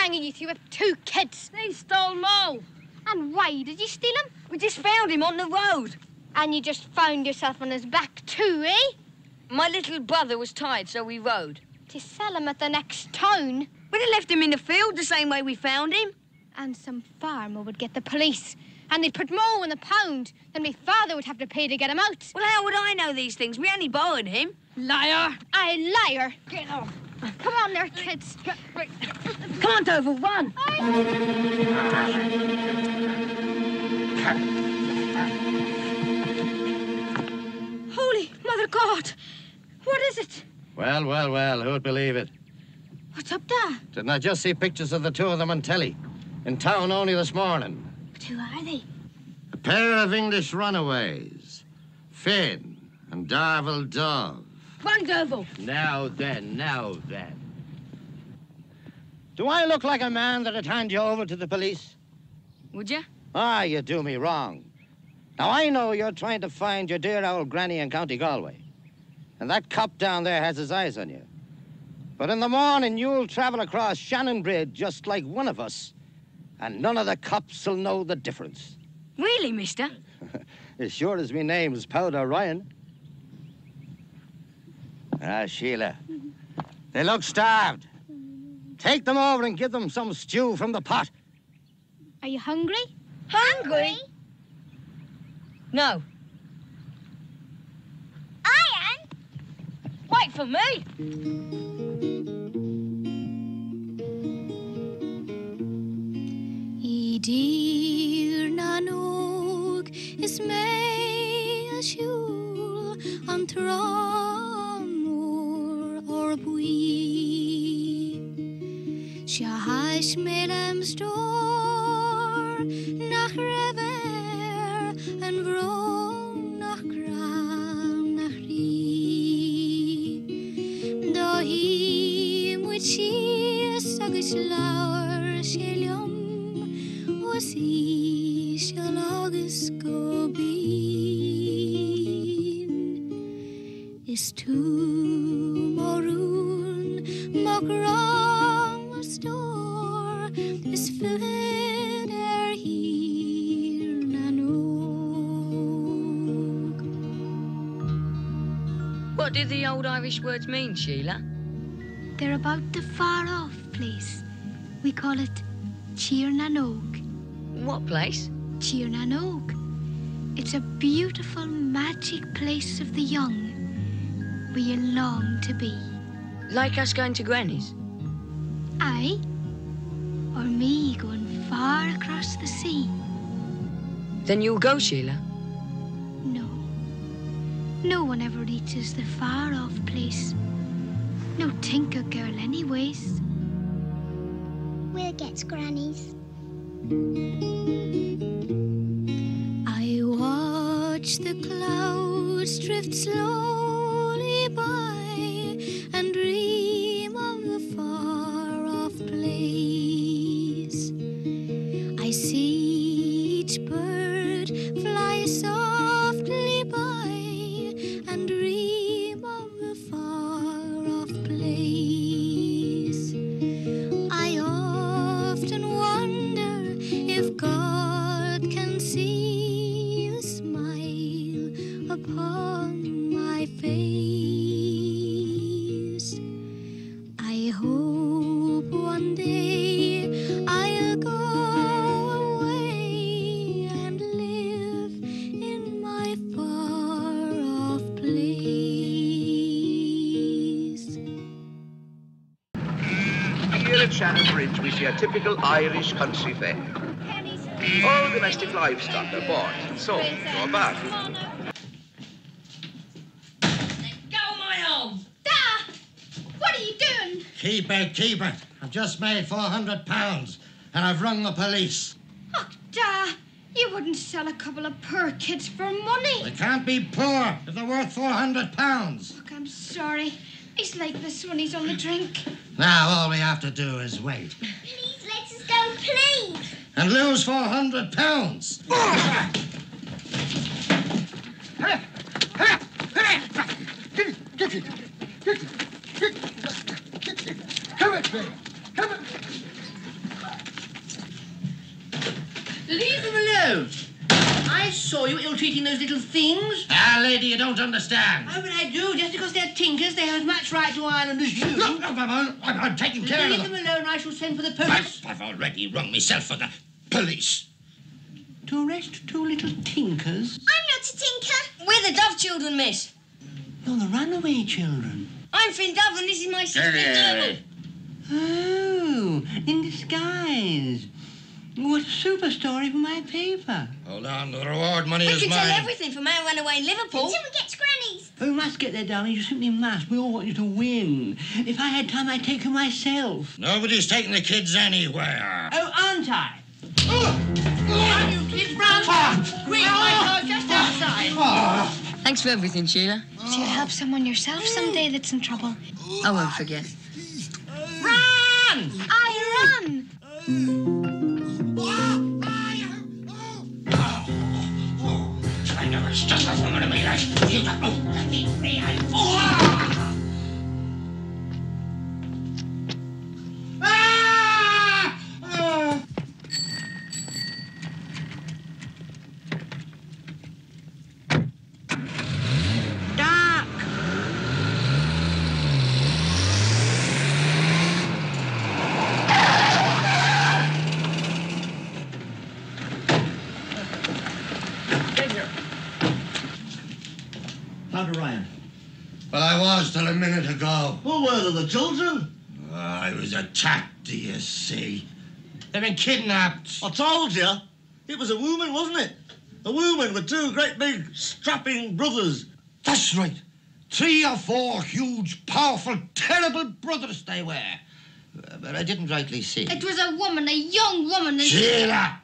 hanging you have 2 kids. They stole Mo. And why did you steal him? We just found him on the road. And you just found yourself on his back too, eh? My little brother was tired, so we rode. To sell him at the next town? We'd have left him in the field the same way we found him. And some farmer would get the police. And they'd put Mo in the pound. Then my father would have to pay to get him out. Well, how would I know these things? We only borrowed him. Liar. A liar. Get off. Come on there, kids. Come on, Dover, run. Holy Mother God. What is it? Well, well, well, who'd believe it? What's up there? Didn't I just see pictures of the 2 of them on telly? In town only this morning. But who are they? A pair of English runaways. Finn and Darvel Dove. Run, Dover. Now then, now then. Do I look like a man that'd hand you over to the police? Would you? Ah, you do me wrong. Now, I know you're trying to find your dear old granny in County Galway. And that cop down there has his eyes on you. But in the morning, you'll travel across Shannon Bridge just like one of us. And none of the cops will know the difference. Really, mister? As sure as me name's Powder Ryan. Ah, Sheila. They look starved. Take them over and give them some stew from the pot. Are you hungry? Hungry? No. I am. Wait for me. Idir nanog is me a shul an tramor or bui shahash melem stor nach rever and vron nach gram nach ri dahi muchi sagis laur shelyom si shalagus go bin is to morun mograng store is filled here nanog. What do the old Irish words mean, Sheila? They're about the far-off place. We call it Tír na nÓg. What place? Tír na nÓg. It's a beautiful, magic place of the young, where you long to be. Like us going to Granny's? Aye. Or me going far across the sea. Then you'll go, Sheila? No. No one ever reaches the far-off place. No tinker girl anyways. We'll get Granny's. I watch the clouds drift slowly by and dream of the far-off place. I see each bird fly softly by and dream of the far-off place. I often wonder if God can see the smile upon my face. I hope one day I'll go away and live in my far-off place. Here at Shannon Bridge, we see a typical Irish country fair. All domestic livestock are bought and sold or bought. Go, my arm! Dad! What are you doing? Keep it, keep it. I've just made £400 and I've rung the police. Oh, Dad, you wouldn't sell a couple of poor kids for money. They can't be poor if they're worth £400. Look, I'm sorry. He's like this when he's on the drink. Now all we have to do is wait. Please let us go, please. And lose £400. saw you ill-treating those little things. Ah, lady, you don't understand. Oh, but I do. Just because they're tinkers, they have as much right to Ireland as you. Look, I'm taking care of Leave them. them alone, I shall send for the police. I've already rung myself for the police. To arrest two little tinkers? I'm not a tinker. We're the Dove children, miss. You're the runaway children. I'm Finn Dove and this is my sister Devil. Oh, in disguise. What a super story for my paper. Hold on, the reward money We is can mine. tell everything from how I ran away in Liverpool. Until we get to Granny's. Oh, you must get there, darling. You simply must. We all want you to win. If I had time, I'd take you myself. Nobody's taking the kids anywhere. Oh, aren't I? Run, you kids, run! Quick, my car's just outside. Thanks for everything, Sheila. So you'll help someone yourself someday that's in trouble. I won't forget. Run! I run! I know it's just a woman to me, like you. Duck! Dr. Ryan. Well, I was till a minute ago. Who were the children? I was attacked, do you see? They've been kidnapped. I told you. It was a woman, wasn't it? A woman with two great big strapping brothers. That's right. 3 or 4 huge, powerful, terrible brothers they were. But I didn't rightly see. It was a woman, a young woman, and Sheila!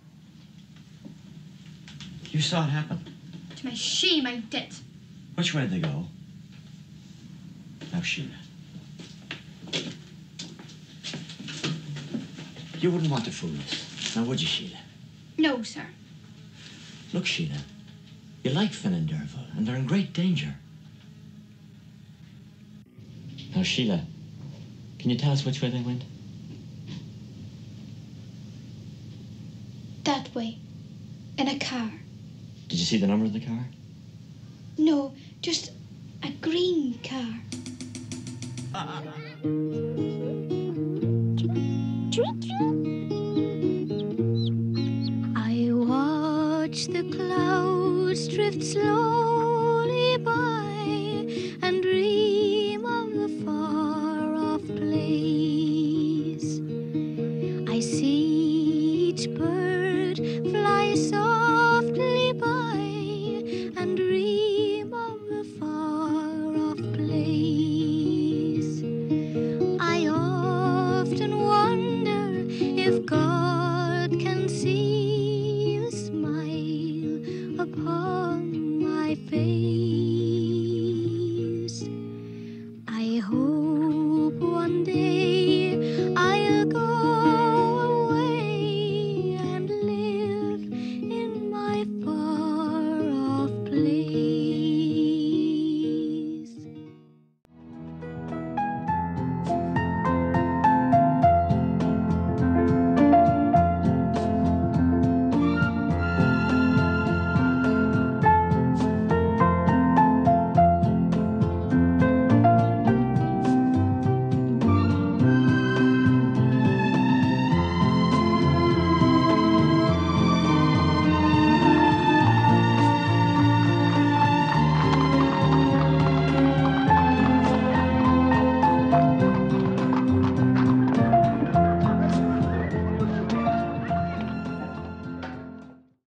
You saw it happen? to my shame I did. Which way did they go? Now, Sheila. You wouldn't want to fool us, now would you, Sheila? No, sir. Look, Sheila, you like Finn and Derval, and they're in great danger. Now, Sheila, can you tell us which way they went? That way. In a car. Did you see the number of the car? No, just a green car. I watch the clouds drift slow